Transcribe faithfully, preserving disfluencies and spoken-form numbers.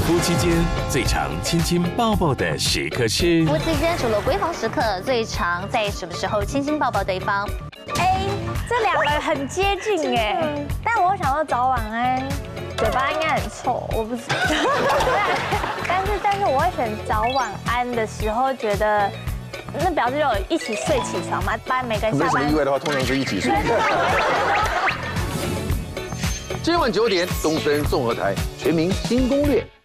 夫妻间最常亲亲抱抱的时刻是？ 夫妻间除了闺房时刻，最常在什么时候亲亲抱抱对方 ？A， 这两个很接近哎，但我想要早晚安，嘴巴应该很臭，我不知道。但是但是我会选早晚安的时候，觉得那表示有一起睡起床嘛，不然每个人下班。 没什么意外的话，通常是一起睡。今晚九点，东森综合台《全民新攻略》。